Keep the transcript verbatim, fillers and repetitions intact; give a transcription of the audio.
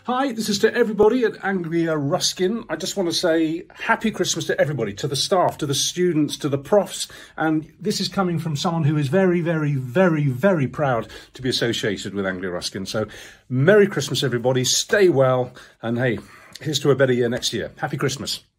Hi, this is to everybody at Anglia Ruskin. I just want to say happy Christmas to everybody, to the staff, to the students, to the profs. And this is coming from someone who is very, very, very, very proud to be associated with Anglia Ruskin. So Merry Christmas, everybody. Stay well. And hey, here's to a better year next year. Happy Christmas.